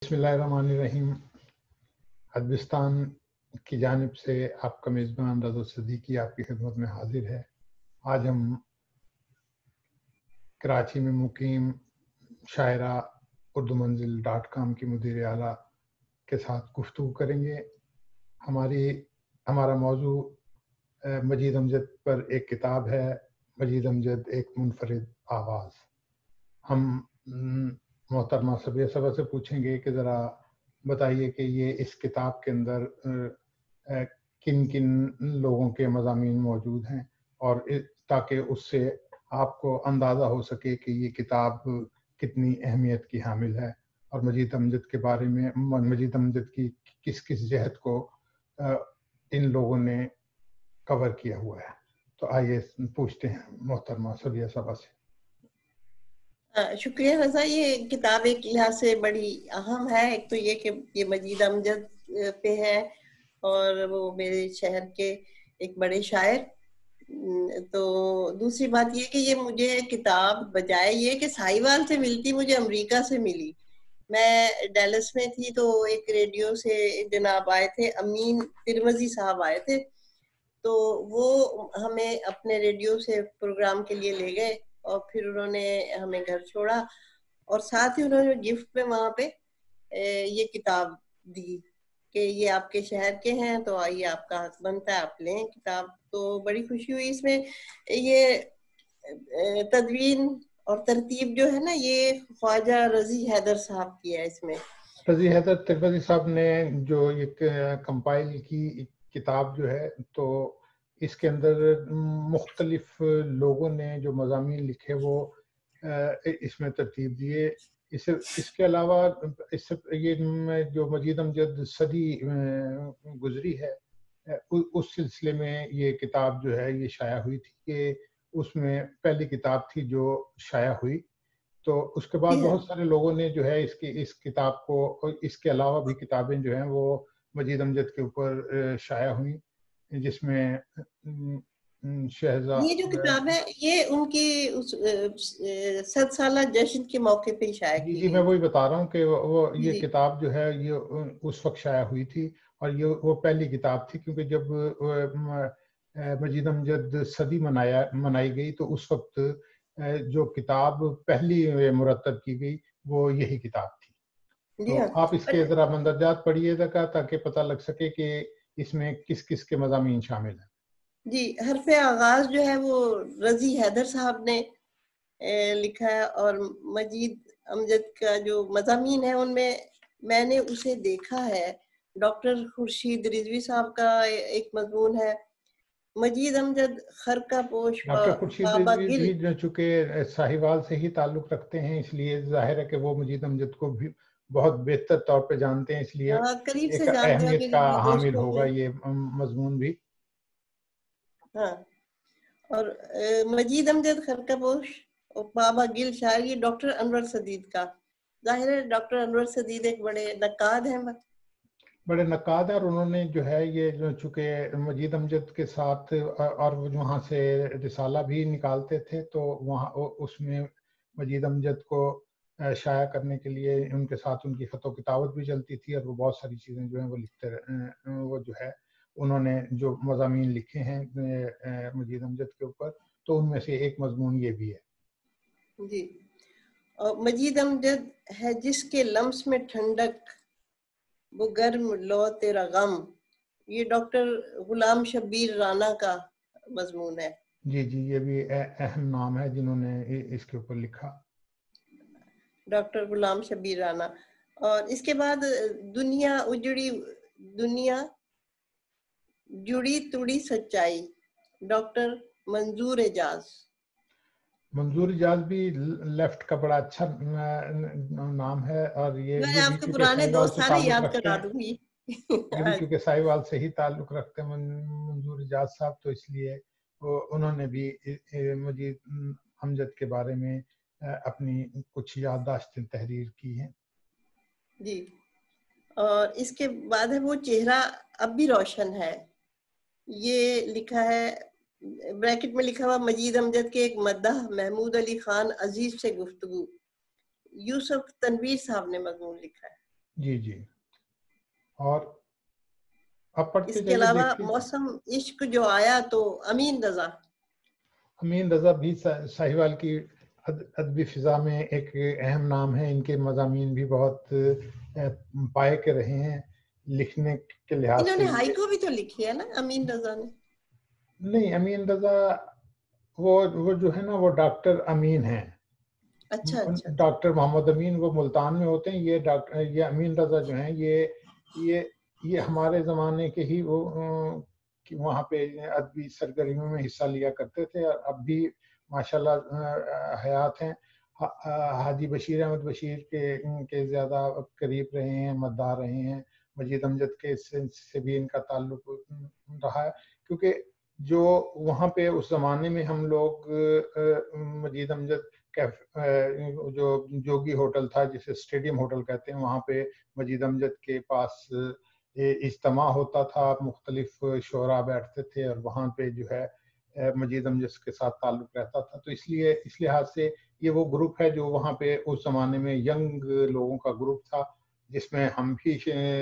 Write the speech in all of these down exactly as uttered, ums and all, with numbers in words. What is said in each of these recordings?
بسم اللہ الرحمن الرحیم. ادبستان کی جانب سے آپ کا میزبان رضا صدیقی آپ کی خدمت میں حاضر ہے. آج ہم کراچی میں مقیم شاعرہ اردو منزل ڈاٹ کام کی مدیر اعلیٰ کے ساتھ گفتگو کریں گے. ہماری ہمارا موضوع مجید امجد پر ایک کتاب ہے، مجید امجد ایک منفرد آواز. ہم محترمہ صبیہ صبا سے پوچھیں گے کہ ذرا بتائیے کہ یہ اس کتاب کے اندر کن کن لوگوں کے مضامین موجود ہیں، اور تاکہ اس سے آپ کو اندازہ ہو سکے کہ یہ کتاب کتنی اہمیت کی حامل ہے اور مجید امجد کے بارے میں مجید امجد کی کس کس جہت کو ان لوگوں نے کور کیا ہوا ہے. تو آئیے پوچھتے ہیں محترمہ صبیہ صبا سے. شکریہ رضا. یہ کتاب ایک لحاظ سے بڑی اہم ہے. ایک تو یہ کہ یہ مجید امجد پہ ہے اور وہ میرے شہر کے ایک بڑے شاعر. تو دوسری بات یہ کہ یہ مجھے کتاب بجائے یہ کہ ساہیوال سے ملتی مجھے امریکہ سے ملی. میں ڈیلس میں تھی تو ایک ریڈیو سے جناب آئے تھے، امین ترمزی صاحب آئے تھے، تو وہ ہمیں اپنے ریڈیو سے پروگرام کے لیے لے گئے اور پھر انہوں نے ہمیں گھر چھوڑا اور ساتھ ہی انہوں نے گفٹ میں وہاں پہ یہ کتاب دی کہ یہ آپ کے شہر کے ہیں تو آئیے آپ کا حق بنتا ہے آپ لیں کتاب. تو بڑی خوشی ہوئی. اس میں یہ تدوین اور ترتیب جو ہے نا یہ خواجہ رضی حیدر صاحب کی ہے. اس میں رضی حیدر ترمزی صاحب نے جو ایک کمپائل کی کتاب جو ہے، تو اس کے اندر مختلف لوگوں نے جو مضامین لکھے وہ اس میں ترتیب دیے. اس اس کے علاوہ اس یہ جو مجید امجد صدی گزری ہے اس سلسلے میں یہ کتاب جو ہے یہ شائع ہوئی تھی کہ اس میں پہلی کتاب تھی جو شائع ہوئی. تو اس کے بعد بہت سارے لوگوں نے جو ہے اس کی اس کتاب کو، اس کے علاوہ بھی کتابیں جو ہیں وہ مجید امجد کے اوپر شائع ہوئیں، جس میں شہزاد یہ جو کتاب ہے یہ ان کی ست سالہ جشن کے موقع پہ شائع کی جی جی گئی. میں وہی بتا رہا ہوں کہ وہ یہ جی. کتاب جو ہے یہ اس وقت شائع ہوئی تھی اور یہ وہ پہلی کتاب تھی، کیونکہ جب مجید امجد صدی منایا منائی گئی تو اس وقت جو کتاب پہلی مرتب کی گئی وہ یہی کتاب تھی. جی تو ہاں. آپ اس کے ذرا مندرجات پڑھیے گا تاکہ پتہ لگ سکے کہ اس میں کس کس کے مضامین شامل ہیں. جی حرف آغاز جو ہے وہ رضی حیدر صاحب نے لکھا ہے اور مجید امجد کا جو مضامین ہے ان میں میں نے اسے دیکھا ہے. ڈاکٹر خورشید رضوی صاحب کا ایک مضمون ہے، مجید امجد خرقہ پوش ڈاکٹر خورشید بابا رضوی گل. بھی جو چونکہ ساہیوال سے ہی تعلق رکھتے ہیں اس لیے ظاہر ہے کہ وہ مجید امجد کو بھی بہت بہتر طور پہ جانتے ہیں، اس لیے قریب ایک سے جانتے ہوں اہمیت کا کہ حامل دوستوں ہوگا میں. یہ مضمون بھی. ہاں. اور مجید امجد خرقہ پوش اور بابا گل شاعر یہ ڈاکٹر انور سدید کا. ظاہر ہے ڈاکٹر انور سدید ایک بڑے نقاد ہیں، بڑے نقاد ہیں، اور انہوں نے جو ہے یہ جو چونکہ مجید امجد کے ساتھ اور وہاں سے رسالہ بھی نکالتے تھے تو وہاں اس میں مجید امجد کو شائع کرنے کے لیے ان کے ساتھ ان کی خط و کتابت بھی چلتی تھی، اور وہ بہت ساری چیزیں جو ہیں وہ لکھتے وہ جو ہے انہوں نے جو مضامین لکھے ہیں مجید امجد کے اوپر تو ان میں سے ایک مضمون یہ بھی ہے. جی. اور مجید امجد ہے جس کے لمس میں ٹھنڈک وہ گرم لو تیرا غم، یہ ڈاکٹر غلام شبیر رانا کا مضمون ہے. جی جی یہ بھی اہم نام ہے جنہوں نے اس کے اوپر لکھا، ڈاکٹر غلام شبیر رانا. اور اس کے بعد دنیا اجڑی دنیا جڑی تڑی سچائی، ڈاکٹر منظور اعجاز. منظور اعجاز بھی لیفٹ کا بڑا اچھا نام ہے، اور یہ میں یہ بھی آپ کے چونکہ پرانے ساہیوال دوست سے سارے تعلق یاد رکھتے کرا ہیں دوں گی. یہ بھی چونکہ ساہیوال سے ہی تعلق رکھتے ہیں منظور اعجاز صاحب، تو اس لیے انہوں نے بھی مجید امجد کے بارے میں اپنی کچھ یادداشتیں تحریر کی ہیں. جی. اور اس کے بعد ہے وہ چہرہ اب بھی روشن ہے، یہ لکھا ہے بریکٹ میں لکھا ہوا مجید امجد کے ایک مداح محمود علی خان عزیز سے گفتگو. یوسف تنویر صاحب نے مضمون لکھا ہے. جی جی. اور اب پڑھتے اس کے جائیے علاوہ دیکھیے. موسم عشق جو آیا تو امین رضا. امین رضا بھی ساہیوال کی ادبی فضا میں ایک اہم نام ہے. ان کے مضامین بھی بہت پائے کے رہے ہیں لکھنے کے لحاظ انہوں سے. نے ہائیکو بھی تو لکھی ہے نا امین رضا نے؟ نہیں, امین رضا وہ وہ جو ہے نا وہ ڈاکٹر امین ہیں. اچھا اچھا. ڈاکٹر محمد امین وہ ملتان میں ہوتے ہیں. یہ ڈاکٹر یہ امین رضا جو ہیں یہ یہ یہ ہمارے زمانے کے ہی وہ وہاں پہ ادبی سرگرمیوں میں حصہ لیا کرتے تھے اور اب بھی ماشاءاللہ حیات ہیں. حاجی بشیر احمد بشیر کے کے زیادہ قریب رہے ہیں, مداح رہے ہیں. مجید امجد کے سے بھی ان کا تعلق رہا ہے کیونکہ جو وہاں پہ اس زمانے میں ہم لوگ مجید امجد جو جوگی ہوٹل تھا جسے اسٹیڈیم ہوٹل کہتے ہیں, وہاں پہ مجید امجد کے پاس اجتماع ہوتا تھا, مختلف شعراء بیٹھتے تھے اور وہاں پہ جو ہے مجید امجد کے ساتھ تعلق رہتا تھا. تو اس لیے اس لحاظ سے یہ وہ گروپ ہے جو وہاں پہ اس زمانے میں ینگ لوگوں کا گروپ تھا جس میں ہم بھی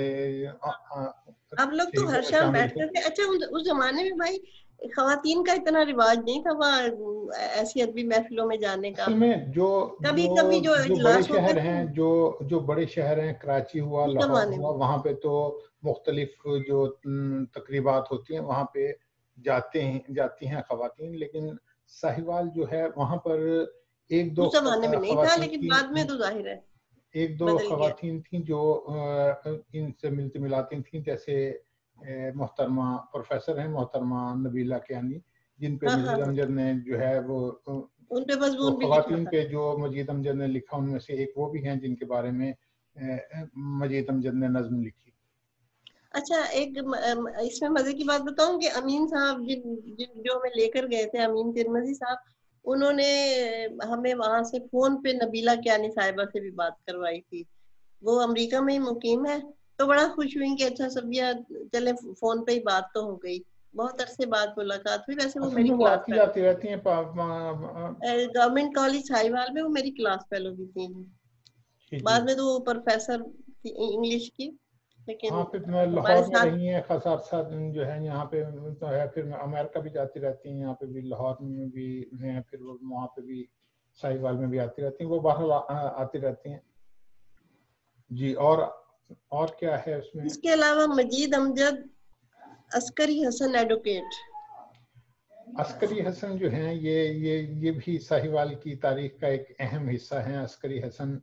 آپ لوگ تو ہر شام بیٹھتے تھے. اچھا اس زمانے میں بھائی خواتین کا اتنا رواج نہیں تھا وہاں ایسی ادبی محفلوں میں جانے کا. اصل میں جو کبھی جو کبھی جو جو بڑے اجلاس ہوتے شہر تھے ہیں جو جو بڑے شہر ہیں کراچی ہوا, اس لاہور زمانے ہوا, میں وہاں پہ تو مختلف جو تقریبات ہوتی ہیں وہاں پہ جاتے ہیں جاتی ہیں خواتین. لیکن ساہیوال جو ہے وہاں پر ایک دو اس زمانے میں نہیں تھا, خواتین لیکن تھیں, بعد میں تو ظاہر ہے ایک دو بدل گیا. خواتین تھیں جو ان سے ملتی ملاتی تھیں, جیسے محترمہ پروفیسر ہیں محترمہ نبیلہ کیانی, جن پہ ہاں ہاں مجید ہاں امجد نے جو ہے وہ ان پہ تو مضمون بھی لکھا خواتین تھا. پہ جو مجید امجد نے لکھا ان میں سے ایک وہ بھی ہیں جن کے بارے میں مجید امجد نے نظم لکھی. اچھا ایک اس میں مزے کی بات بتاؤں کہ امین صاحب جن جو ہمیں لے کر گئے تھے, امین ترمذی صاحب, انہوں نے ہمیں وہاں سے فون پہ نبیلہ کیانی صاحبہ سے بھی بات کروائی تھی. وہ امریکہ میں ہی مقیم ہے. تو بڑا خوش ہوئی کہ اچھا سبیہ چلے فون پہ ہی بات تو ہو گئی. بہت عرصے بعد ملاقات ہوئی. ویسے وہ اصل میری میں وہ کلاس آتی فیلو جاتی رہتی ہیں. گورنمنٹ کالج ساہیوال میں وہ میری کلاس فیلو بھی تھی. بعد میں تو وہ پروفیسر تھی انگلش کی, لیکن ہاں پھر میں ہمارے لاہور میں ساتھ رہی ہیں خاصا عرصہ جو ہے یہاں پہ تو ہے. پھر امریکہ بھی جاتی رہتی ہیں, یہاں پہ بھی لاہور میں بھی ہیں, پھر وہ وہاں پہ بھی ساہیوال میں بھی آتی رہتی ہیں. وہ باہر آتی رہتی ہیں. جی اور اور کیا ہے اس میں؟ اس کے علاوہ مجید امجد, عسکری حسن ایڈوکیٹ. عسکری حسن جو ہیں یہ یہ یہ بھی ساہیوال کی تاریخ کا ایک اہم حصہ ہیں. عسکری حسن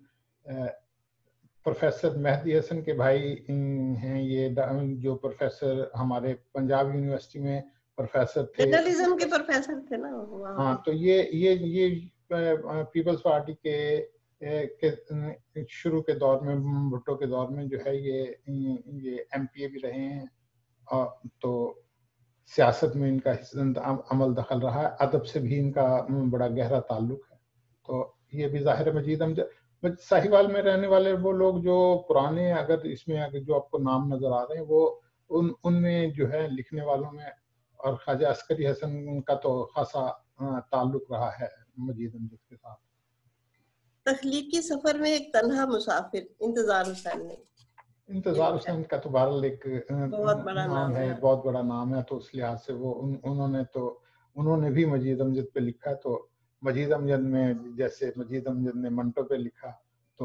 پروفیسر مہدی حسن کے بھائی ہیں. یہ جو پروفیسر ہمارے پنجاب یونیورسٹی میں پروفیسر تھے, جرنلزم کے پروفیسر تھے نا وہاں ہاں, پہ. تو یہ یہ یہ پیپلز پارٹی کے شروع کے دور میں, بھٹو کے دور میں جو ہے یہ یہ ایم پی اے بھی رہے ہیں. تو سیاست میں ان کا عمل دخل رہا ہے. ادب سے بھی ان کا بڑا گہرا تعلق ہے. تو یہ بھی ظاہر ہے. مجید امجد ساہیوال میں رہنے والے وہ لوگ جو پرانے, اگر اس میں اگر جو آپ کو نام نظر آ رہے ہیں وہ ان ان میں جو ہے لکھنے والوں میں, اور خواجہ عسکری حسن کا تو خاصا تعلق رہا ہے مجید امجد کے ساتھ. تخلیقی سفر میں ایک تنہا مسافر, انتظار حسین نے. انتظار حسین کا تو بہرحال ایک بہت بڑا نام ہے, بہت بڑا نام ہے. تو اس لحاظ سے وہ انہوں نے تو انہوں نے بھی مجید امجد پہ لکھا ہے. تو مجید امجد میں جیسے مجید امجد نے منٹو پہ لکھا, تو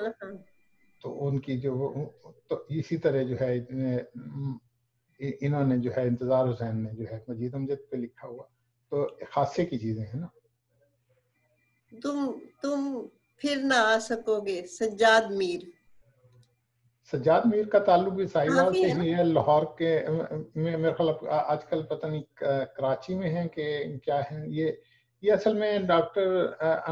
تو ان کی جو تو اسی طرح جو ہے انہوں نے جو ہے انتظار حسین نے جو ہے مجید امجد پہ لکھا ہوا. تو خاصے کی چیزیں ہیں نا. تم تم پھر نہ آ سکو گے, سجاد میر. سجاد میر کا تعلق بھی ساہیوال سے ہے نا. ہی ہے. لاہور کے میں میرے خیال آج کل پتہ نہیں کراچی میں ہیں کہ کیا ہے. یہ یہ اصل میں ڈاکٹر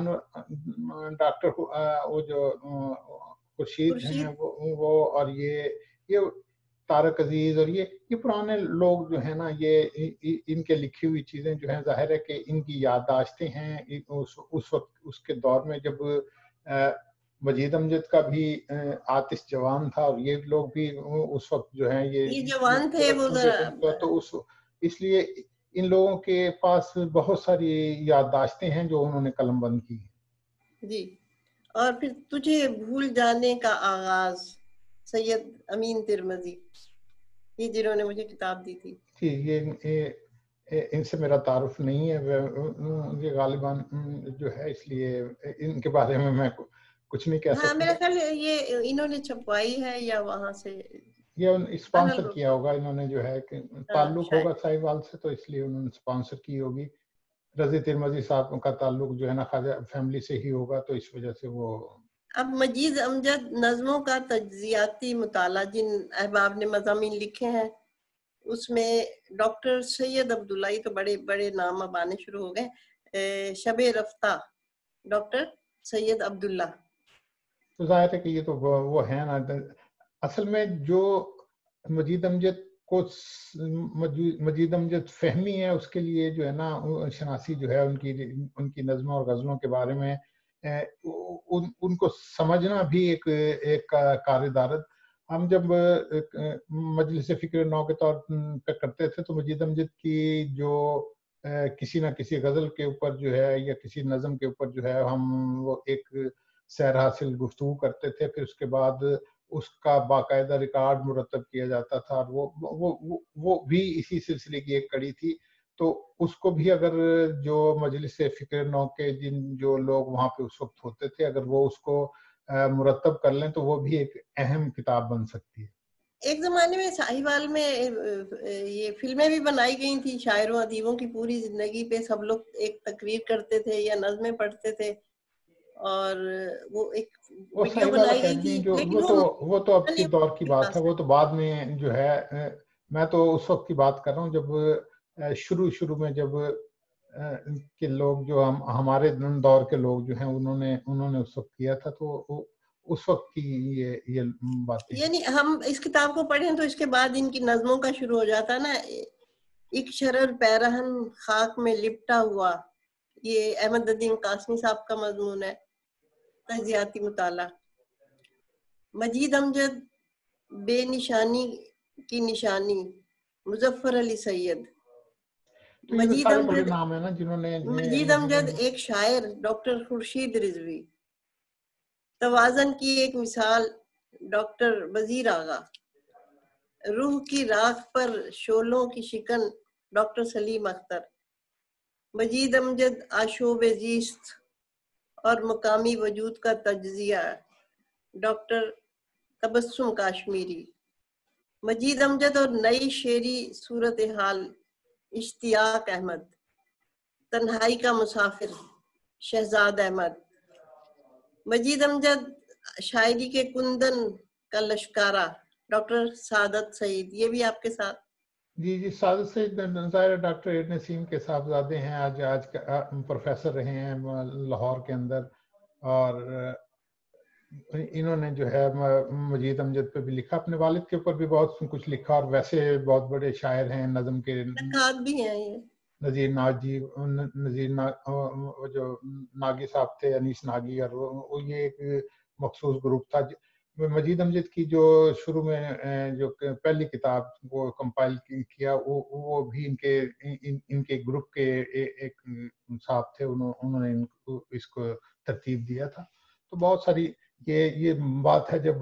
ڈاکٹر وہ جو خورشید ہیں وہ وہ اور یہ یہ طارق عزیز اور یہ یہ پرانے لوگ جو ہیں نا, یہ ان کے لکھی ہوئی چیزیں جو ہیں ظاہر ہے کہ ان کی یادداشتیں ہیں اس وقت اس کے دور میں جب مجید امجد کا بھی آتش جوان تھا, اور یہ لوگ بھی اس وقت جو ہیں یہ جوان تھے وہ تو اس اس لیے ان لوگوں کے پاس بہت ساری یادداشتیں ہیں جو انہوں نے قلم بند کی. جی. اور پھر تجھے بھول جانے کا آغاز, سید امین ترمذی، یہ جنہوں نے مجھے کتاب دی تھی. جی یہ ان سے میرا تعارف نہیں ہے، یہ غالباً جو ہے اس لیے ان کے بارے میں میں کچھ نہیں کہہ سکتا. ہاں میرا خیال ہے یہ انہوں نے چھپوائی ہے یا وہاں سے یہ اسپانسر کیا ہوگا انہوں نے، جو ہے کہ تعلق ہوگا ساہیوال سے تو اس لیے انہوں نے اسپانسر کی ہوگی. رضی ترمذی صاحب کا تعلق جو ہے نا خواجہ فیملی سے ہی ہوگا، تو اس وجہ سے وہ. اب مجید امجد نظموں کا تجزیاتی مطالعہ جن احباب نے مضامین لکھے ہیں اس میں ڈاکٹر سید عبداللہ، یہ تو بڑے بڑے نام اب آنے شروع ہو گئے، شب رفتہ ڈاکٹر سید عبداللہ. تو ظاہر ہے کہ یہ تو وہ ہیں نا. اصل میں جو مجید امجد کو مجید امجد فہمی ہے اس کے لیے جو ہے نا شناسی جو ہے ان کی ان کی نظموں اور غزلوں کے بارے میں ان, ان کو سمجھنا بھی ایک ایک کار دارت. ہم جب مجلس فکر نو کے طور پہ کرتے تھے تو مجید امجد کی جو کسی نہ کسی غزل کے اوپر جو ہے یا کسی نظم کے اوپر جو ہے ہم وہ ایک سیر حاصل گفتگو کرتے تھے، پھر اس کے بعد اس کا باقاعدہ ریکارڈ مرتب کیا جاتا تھا، اور وہ وہ وہ بھی اسی سلسلے کی ایک کڑی تھی. تو اس کو بھی اگر جو مجلس فکر نو کے جن جو لوگ وہاں پہ اس وقت ہوتے تھے اگر وہ اس کو مرتب کر لیں تو وہ بھی ایک اہم کتاب بن سکتی ہے. ایک زمانے میں ساہیوال میں یہ فلمیں بھی بنائی گئی تھی، شاعروں ادیبوں کی پوری زندگی پہ سب لوگ ایک تقریر کرتے تھے یا نظمیں پڑھتے تھے، اور وہ ایک ویڈیو بنائی گئی تھی. لیکن وہ تو وہ تو اب کے دور کی بات ہے، وہ تو بعد میں جو ہے. میں تو اس وقت کی بات کر رہا ہوں جب شروع شروع میں جب کہ لوگ جو ہم ہمارے دور کے لوگ جو ہیں انہوں نے انہوں نے اس وقت کیا تھا، تو اس وقت کی یہ یہ باتیں. یعنی ہم اس کتاب کو پڑھیں تو اس کے بعد ان کی نظموں کا شروع ہو جاتا نا. ایک شرر پیرہن خاک میں لپٹا ہوا، یہ احمد الدین قاسمی صاحب کا مضمون ہے، تجزیاتی مطالعہ. مجید امجد بے نشانی کی نشانی، مظفر علی سید. مجید امجد نام ہے نا جنہوں نے مجید امجد ایک شاعر ڈاکٹر خورشید رضوی. توازن کی ایک مثال ڈاکٹر وزیر آغا. روح کی راکھ پر شولوں کی شکن ڈاکٹر سلیم اختر. مجید امجد آشوب زیست اور مقامی وجود کا تجزیہ ڈاکٹر تبسم کاشمیری. مجید امجد اور نئی شعری صورتحال اشتیاق احمد. تنہائی کا مسافر شہزاد احمد. مجید امجد شاعری کے کندن کا لشکارہ ڈاکٹر سعادت سعید. یہ بھی آپ کے ساتھ؟ جی جی سعادت سعید ظاہر ڈاکٹر ایر نسیم کے صاحبزادے ہیں، آج آج پروفیسر رہے ہیں لاہور کے اندر، اور انہوں نے جو ہے مجید امجد پہ بھی لکھا، اپنے والد کے اوپر بھی بہت کچھ لکھا، اور ویسے بہت بڑے شاعر ہیں نظم کے. نقاد بھی ہیں یہ. نذیر ناگی نذیر جو ناگی صاحب تھے، انیس ناگی، اور وہ یہ ایک مخصوص گروپ تھا. مجید امجد کی جو شروع میں جو پہلی کتاب وہ کمپائل کیا وہ وہ بھی ان کے ان کے گروپ کے ایک صاحب تھے، انہوں نے اس کو ترتیب دیا تھا. تو بہت ساری یہ یہ بات ہے جب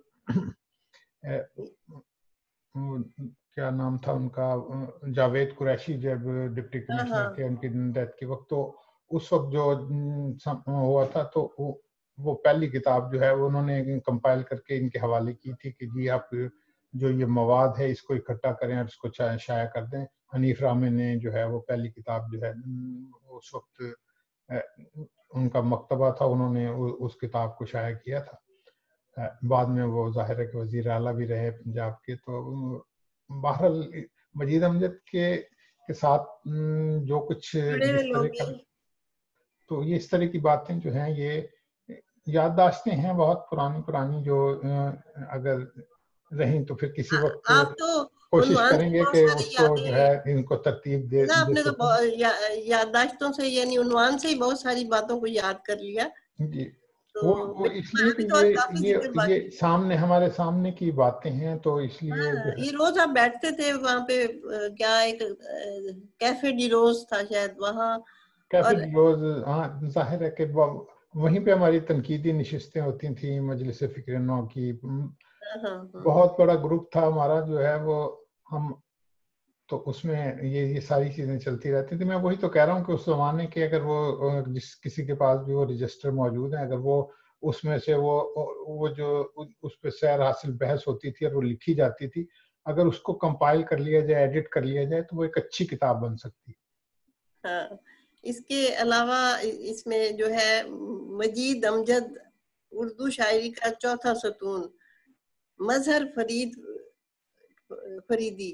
کیا نام تھا ان کا، جاوید قریشی جب ڈپٹی کمشنر تھے ان کی ڈیتھ کے وقت، تو اس وقت جو ہوا تھا تو وہ پہلی کتاب جو ہے انہوں نے کمپائل کر کے ان کے حوالے کی تھی کہ جی آپ جو یہ مواد ہے اس کو اکٹھا کریں اور اس کو شائع کر دیں. حنیف رامے نے جو ہے وہ پہلی کتاب جو ہے اس وقت ان کا مکتبہ تھا، انہوں نے اس کتاب کو شائع کیا تھا. بعد میں وہ ظاہر ہے کہ وزیر اعلیٰ بھی رہے پنجاب کے. تو بہرحال مجید امجد کے کے ساتھ جو کچھ جس طرح کا تو یہ اس طرح کی باتیں جو ہیں یہ یادداشتیں ہیں بہت پرانی پرانی جو اگر رہیں تو پھر کسی وقت آپ تو کوشش کریں گے کہ اس کو جو ہے ان کو ترتیب دے. آپ نے تو یادداشتوں سے یعنی عنوان سے ہی بہت ساری باتوں کو یاد کر لیا. جی وہ وہ اس لیے کہ یہ یہ یہ سامنے ہمارے سامنے کی باتیں ہیں، تو اس لیے یہ روز آپ بیٹھتے تھے وہاں پہ، کیا ایک کیفے ڈی روز تھا شاید وہاں، کیفے ڈی روز. ہاں ظاہر ہے کہ وہیں پہ ہماری تنقیدی نشستیں ہوتی تھیں مجلس فکر نو کی. بہت بڑا گروپ تھا ہمارا جو ہے وہ، ہم تو اس میں یہ یہ ساری چیزیں چلتی رہتی تھی. میں وہی تو کہہ رہا ہوں کہ اس زمانے کے اگر وہ جس کسی کے پاس بھی وہ رجسٹر موجود ہیں، اگر وہ اس میں سے وہ وہ جو اس پہ سیر حاصل بحث ہوتی تھی اور وہ لکھی جاتی تھی، اگر اس کو کمپائل کر لیا جائے، ایڈٹ کر لیا جائے، تو وہ ایک اچھی کتاب بن سکتی. ہاں، اس کے علاوہ اس میں جو ہے مجید امجد اردو شاعری کا چوتھا ستون، مظہر فرید فریدی.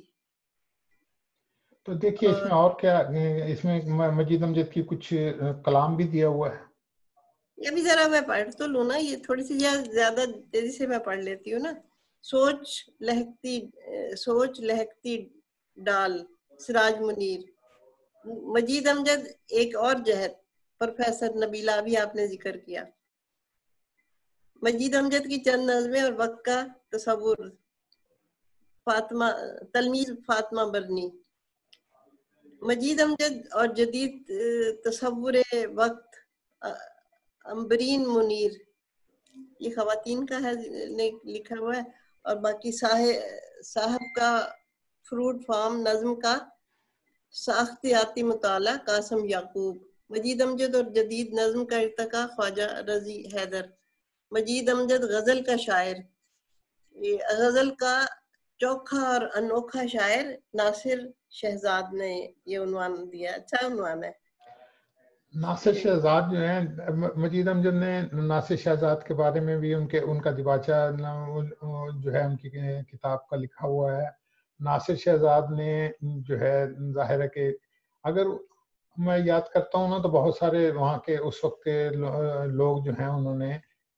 تو دیکھیے اس میں اور کیا، اس میں مجید امجد کی کچھ کلام بھی دیا ہوا ہے. یہ بھی ذرا میں پڑھ تو لوں نا، یہ تھوڑی سی زیادہ تیزی سے میں پڑھ لیتی ہوں نا. سوچ لہکتی سوچ لہکتی ڈال، سراج منیر. مجید امجد ایک اور جہت، پروفیسر نبیلہ بھی آپ نے ذکر کیا. مجید امجد کی چند نظمیں اور وقت کا تصور، فاطمہ تلمیذ فاطمہ برنی. مجید امجد اور جدید تصور وقت، امبرین منیر. یہ خواتین کا ہے لکھا ہوا ہے. اور باقی صاحب کا فروٹ فارم نظم کا ساختیاتی مطالعہ، قاسم یعقوب. مجید امجد اور جدید نظم کا ارتقاء، خواجہ رضی حیدر. مجید امجد غزل کا شاعر، غزل کا چوکھا اور انوکھا شاعر، ناصر شہزاد نے یہ عنوان دیا. اچھا عنوان ہے. ناصر شہزاد جو ہیں، مجید امجد نے ناصر شہزاد کے بارے میں بھی ان کے ان کا دیباچہ جو ہے ان کی کتاب کا لکھا ہوا ہے. ناصر شہزاد نے جو ہے ظاہر ہے کہ اگر میں یاد کرتا ہوں نا تو بہت سارے وہاں کے اس وقت کے لوگ جو ہیں انہوں نے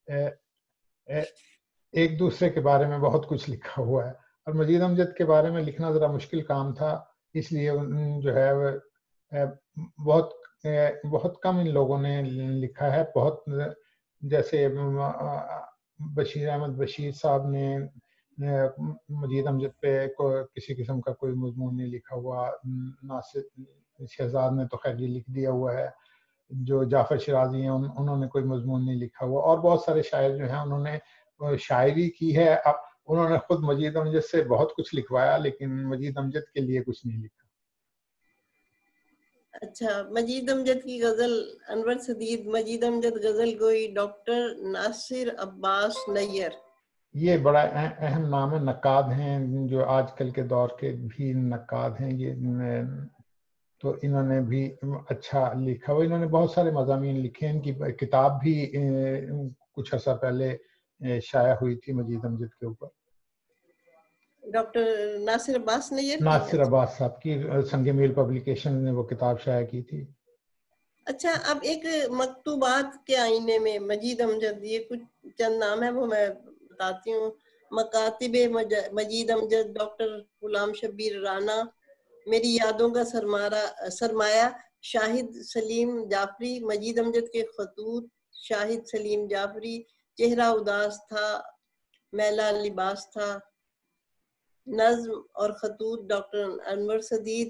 ایک دوسرے کے بارے میں بہت کچھ لکھا ہوا ہے. اور مجید امجد کے بارے میں لکھنا ذرا مشکل کام تھا، اس لیے جو ہے بہت بہت کم ان لوگوں نے لکھا ہے. بہت جیسے بشیر احمد بشیر صاحب نے مجید امجد پہ کسی قسم کا کوئی مضمون نہیں لکھا ہوا. ناصر شہزاد نے تو خیر یہ لکھ دیا ہوا ہے. جو جعفر شرازی ہیں انہوں نے کوئی مضمون نہیں لکھا ہوا. اور بہت سارے شاعر جو ہیں انہوں نے شاعری کی ہے. اب انہوں نے خود مجید امجد سے بہت کچھ لکھوایا، لیکن مجید امجد کے لیے کچھ نہیں لکھا. اچھا، مجید امجد کی غزل، انور سدید. مجید امجد غزل گوئی، ڈاکٹر ناصر عباس نیر. یہ بڑا اہم نام ہے. نقاد ہیں جو آج کل کے دور کے بھی نقاد ہیں، یہ تو انہوں نے بھی اچھا لکھا ہوا. انہوں نے بہت سارے مضامین لکھے. ان کی کتاب بھی کچھ عرصہ پہلے شائع ہوئی تھی مجید امجد کے اوپر. ڈاکٹر ناصر عباس نیر کی ناصر عباس صاحب کی سنگ میل پبلیکیشن نے وہ کتاب شائع کی تھی. اچھا، اب ایک مکتوبات کے آئینے میں مجید امجد، یہ کچھ چند نام ہے وہ میں بتاتی ہوں. مکاتب مجید امجد، ڈاکٹر غلام شبیر رانا. میری یادوں کا سرمایہ، شاہد سلیم جعفری. مجید امجد کے خطوط، شاہد سلیم جعفری. چہرہ اداس تھا، میلا لباس تھا. نظم اور خطوط، ڈاکٹر انور سدید.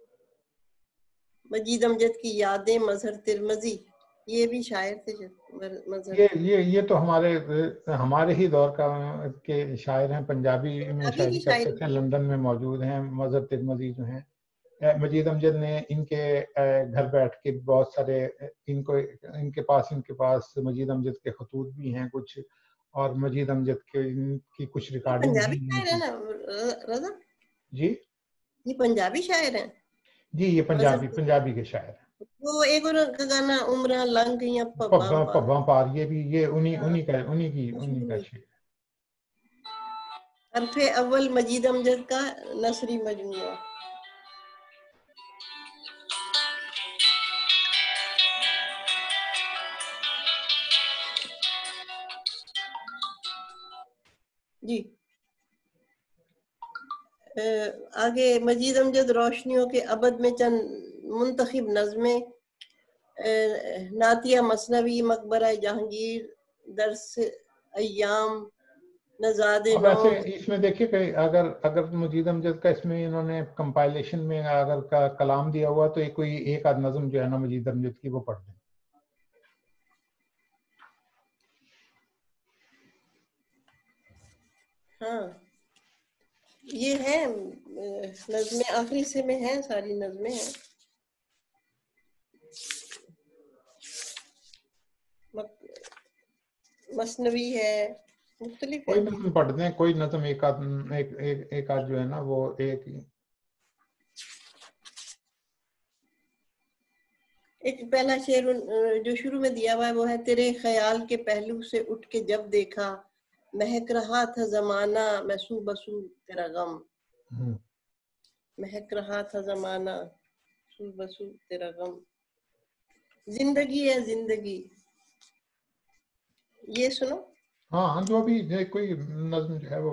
مجید امجد کی یادیں، مظہر ترمذی. یہ بھی شاعر تھے. یہ یہ یہ تو ہمارے ہمارے ہی دور کا کے شاعر ہیں. پنجابی میں شاعری کرتے تھے، لندن میں موجود ہیں. مظہر ترمذی جو ہیں، مجید امجد نے ان کے گھر بیٹھ کے بہت سارے ان کو ان کے پاس ان کے پاس مجید امجد کے خطوط بھی ہیں کچھ، اور مجید امجد کے کی کچھ ریکارڈنگ بھی. پنجابی شاعر ہیں نا رضا جی؟ یہ پنجابی شاعر ہیں. جی یہ پنجابی پنجابی کے شاعر ہیں. وہ ایک اور کا گانا عمرہ لنگ یا پباں پباں پار، یہ بھی یہ انہی انہی کا انہی کی انہی کا شعر. حرف اول مجید امجد کا نثری مجموعہ. جی آگے مجید امجد روشنیوں کے ابد میں چند منتخب نظمیں. نعتیہ مثنوی، مقبرہ جہانگیر، درس ایام، نژاد اب نو. ایسے اس میں دیکھیے کہ اگر اگر مجید امجد کا اس میں انہوں نے کمپائلیشن میں اگر کا کلام دیا ہوا تو کوئی ایک آدھ نظم جو ہے نا مجید امجد کی وہ پڑھ دیں. ہاں یہ ہے نظمیں آخری سے میں ہیں، ساری نظمیں ہیں. مثنوی ہے، مختلف ہے. کوئی نظم پڑھتے ہیں، کوئی نظم ایک آدھ ایک ایک ایک آدھ جو ہے نا وہ ایک ایک پہلا شعر جو شروع میں دیا ہوا ہے وہ ہے: تیرے خیال کے پہلو سے اٹھ کے جب دیکھا، مہک رہا تھا زمانہ میں سو بسو تیرا غم. مہک رہا تھا زمانہ سو بسو تیرا غم. زندگی ہے زندگی، یہ سنو. ہاں جو بھی کوئی نظم جو ہے وہ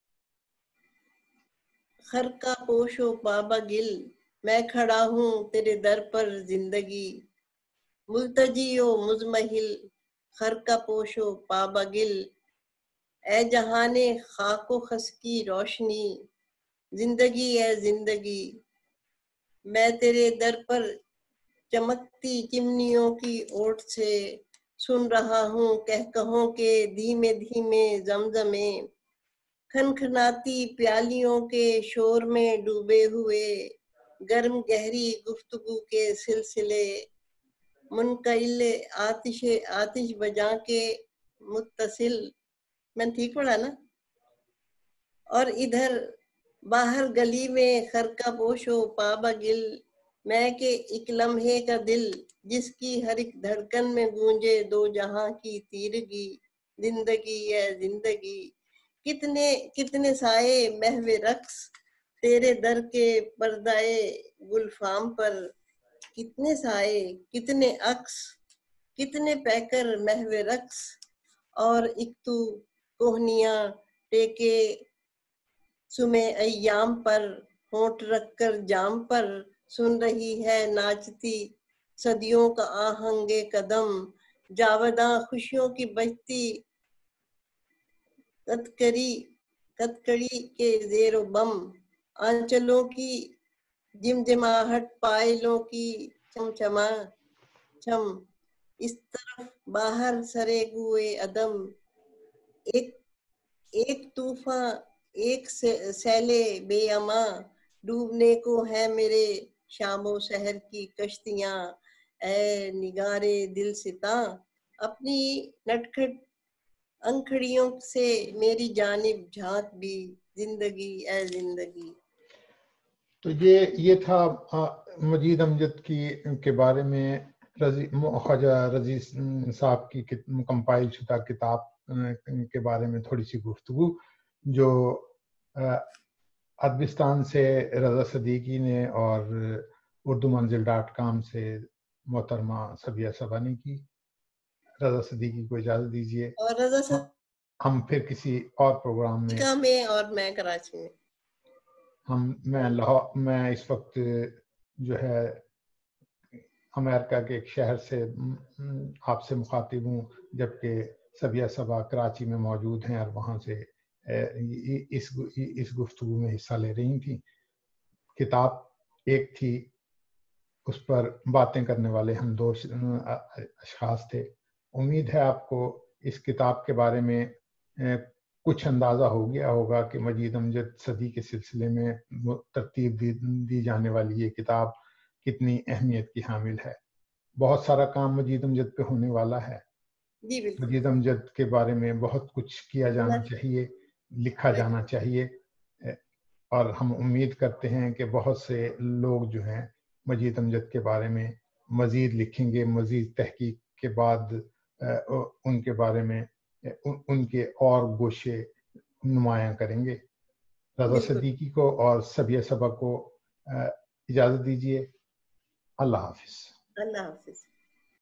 خرقہ پوش و بابا گل، میں کھڑا ہوں تیرے در پر زندگی. ملتجی و مزمحل، خرقہ پوش و بابا گل، اے جہان خاک و خس کی روشنی. زندگی ہے زندگی، میں تیرے در پر چمکتی چمنیوں کی اوٹ سے سن رہا ہوں کہکہوں کے دھیمے دھیمے زمزمے. کھنکھناتی پیالیوں کے شور میں ڈوبے ہوئے گرم گہری گفتگو کے سلسلے. منقل آتش آتش بجا کے متصل. میں نے ٹھیک پڑھا نا؟ اور ادھر باہر گلی میں خرقہ پوش و پابا گل، میں کہ ایک لمحے کا دل جس کی ہر ایک دھڑکن میں گونجے دو جہاں کی تیرگی. زندگی ہے زندگی، کتنے کتنے سائے محو رقص تیرے در کے پردائے گلفام پر. کتنے سائے کتنے عکس کتنے پیکر محو رقص، اور ایک تو کوہنیاں ٹیکے سمے ایام پر. ہونٹ رکھ کر جام پر سن رہی ہے ناچتی صدیوں کا آہنگ قدم. جاوداں خوشیوں کی بجتی کتکری کتکڑی کے زیر و بم. آنچلوں کی جمجماہٹ پائلوں کی چمچما چم. اس طرف باہر سرے گوئے عدم، ایک ایک طوفاں ایک سیلے بے اما. ڈوبنے کو ہے میرے شام و سحر کی کشتیاں. اے نگارے دل ستاں، اپنی نٹکھٹ انکھڑیوں سے میری جانب جھانک بھی. زندگی اے زندگی. تو یہ یہ تھا مجید امجد کی کے بارے میں خواجہ رضی صاحب کی کمپائل شدہ کتاب کے بارے میں تھوڑی سی گفتگو، جو ادبستان سے رضا صدیقی نے اور اردو منزل ڈاٹ کام سے محترمہ صبیہ صبا نے کی. رضا صدیقی کو اجازت دیجیے، اور رضا ہم پھر کسی اور پروگرام میں میں اور میں کراچی میں ہم میں لاہور میں اس وقت جو ہے امریکہ کے ایک شہر سے آپ سے مخاطب ہوں، جبکہ صبیہ صبا کراچی میں موجود ہیں اور وہاں سے اس اس گفتگو میں حصہ لے رہی تھیں. کتاب ایک تھی، اس پر باتیں کرنے والے ہم دو اشخاص تھے. امید ہے آپ کو اس کتاب کے بارے میں کچھ اندازہ ہو گیا ہوگا کہ مجید امجد صدی کے سلسلے میں ترتیب دی, دی جانے والی یہ کتاب کتنی اہمیت کی حامل ہے. بہت سارا کام مجید امجد پہ ہونے والا ہے. مجید امجد کے بارے میں بہت کچھ کیا جانا چاہیے، لکھا جانا چاہیے، اور ہم امید کرتے ہیں کہ بہت سے لوگ جو ہیں مجید امجد کے بارے میں مزید لکھیں گے، مزید تحقیق کے بعد ان کے بارے میں ان کے اور گوشے نمایاں کریں گے. رضا صدیقی کو اور صبیہ صبا کو اجازت دیجیے. اللہ حافظ. اللہ حافظ.